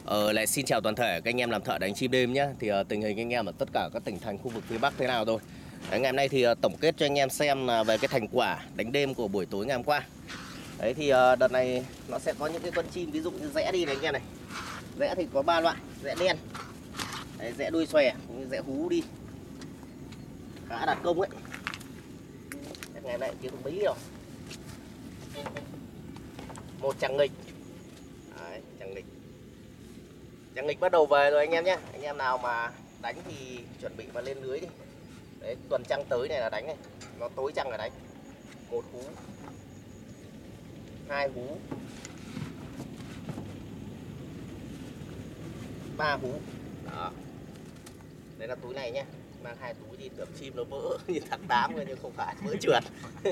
Lại xin chào toàn thể các anh em làm thợ đánh chim đêm nhé. Thì tình hình anh em ở tất cả các tỉnh thành khu vực phía Bắc thế nào rồi? Đấy, ngày hôm nay thì tổng kết cho anh em xem về cái thành quả đánh đêm của buổi tối ngày hôm qua. Đấy thì đợt này nó sẽ có những cái con chim, ví dụ như rẽ đi này anh em này. Rẽ thì có 3 loại, rẽ đen, đấy, rẽ đuôi xòe, cũng như rẽ hú đi, khá đạt công ấy. Ngày nay kiếm được mấy rồi. Một chằng nghịch. Đấy, chằng nghịch. Chằng nghịch bắt đầu về rồi anh em nhé. Anh em nào mà đánh thì chuẩn bị mà lên lưới đi. Đấy, tuần trăng tới này là đánh này. Nó tối trăng là đánh. Một hú, hai hú, ba hú. Đó. Đây là túi này nhé. Mang hai túi thì tưởng chim nó vỡ như thằng 8 rồi, nhưng không phải, vỡ trượt.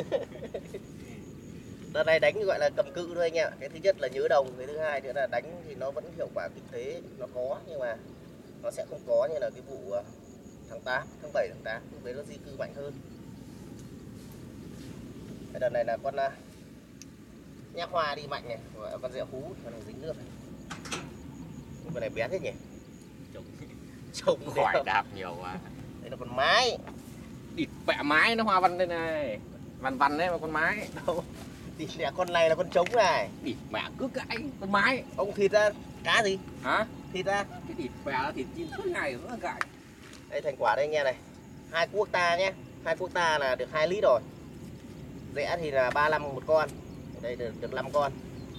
Đợt này đánh gọi là cầm cự thôi anh em. Cái thứ nhất là nhớ đồng, cái thứ hai nữa là đánh thì nó vẫn hiệu quả kinh tế, nó có, nhưng mà nó sẽ không có như là cái vụ tháng 8, tháng 7, tháng 8, lúc đấy nó di cư mạnh hơn. Cái đợt này là con nhác hoa đi mạnh này, con rẽ hú, con này dính nước này. Con này bé thế nhỉ? Trông khỏi đạp nhiều quá. Đây là con mái. Địt bẹ mái nó hoa văn đây này. Văn văn đấy mà con mái. Đâu? Thì là con này là con trống này. Địt mẹ cứ cãi con mái. Ông thịt ra cá gì? Hả? Thịt ra. Cái địt bẹ là thịt chim suốt ngày nó cãi. Đây thành quả đây anh em này. 2 cuốc ta nhé. 2 cuốc ta là được 2 lít rồi. Rẽ thì là 35 một con. Ở đây được 5 con.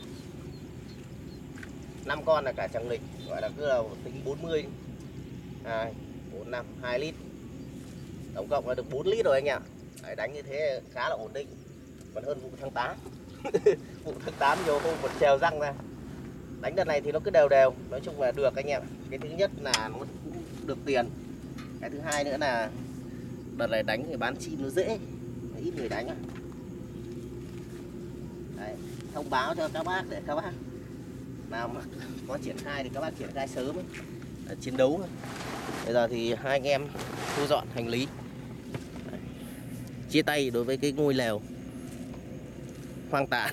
5 con là cả chằng lịch, gọi là cứ là tính 40 đi. 2, 4, 5, 2 lít. Tổng cộng là được 4 lít rồi anh ạ. Đấy, đánh như thế khá là ổn định. Còn hơn vụ tháng 8. Vụ tháng 8 nhiều hôm một trèo răng ra. Đánh đợt này thì nó cứ đều đều. Nói chung là được anh em. Cái thứ nhất là nó cũng được tiền. Cái thứ hai nữa là đợt này đánh thì bán chim nó dễ, ít người đánh. Đấy, thông báo cho các bác để các bác nào mà có triển khai thì các bác triển khai sớm ấy. Chiến đấu. Bây giờ thì hai anh em thu dọn hành lý. Đấy, chia tay đối với cái ngôi lều hoang tàn.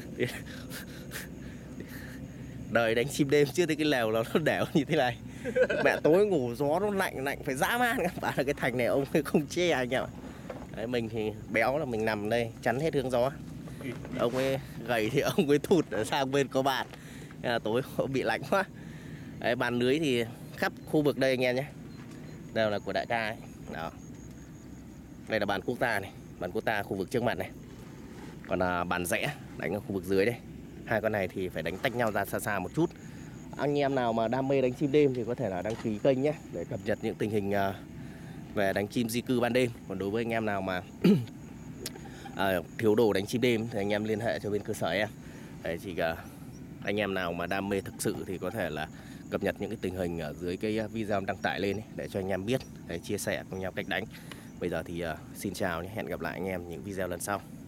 Đời đánh chim đêm chưa thấy cái lều nó đẻo như thế này. Mẹ tối ngủ gió nó lạnh phải dã man. Các bạn là cái thành này ông không che anh em ạ. Đấy, mình thì béo là mình nằm đây chắn hết hướng gió. Ông ấy gầy thì ông ấy thụt ở sang bên có bàn. Nên là tối bị lạnh quá. Đấy, bàn lưới thì khắp khu vực đây anh em nhé, đều là của đại ca ấy. Đó. Đây là bàn quốc ta này, bàn quốc ta khu vực trước mặt này. Còn là bàn rẽ đánh ở khu vực dưới đây. Hai con này thì phải đánh tách nhau ra xa xa một chút. Anh em nào mà đam mê đánh chim đêm thì có thể là đăng ký kênh nhé, để cập nhật những tình hình về đánh chim di cư ban đêm. Còn đối với anh em nào mà thiếu đồ đánh chim đêm thì anh em liên hệ cho bên cơ sở em. Đấy, chỉ anh em nào mà đam mê thực sự thì có thể là cập nhật những cái tình hình ở dưới cái video đăng tải lên ấy, để cho anh em biết, để chia sẻ cùng nhau cách đánh. Bây giờ thì xin chào nhé, hẹn gặp lại anh em những video lần sau.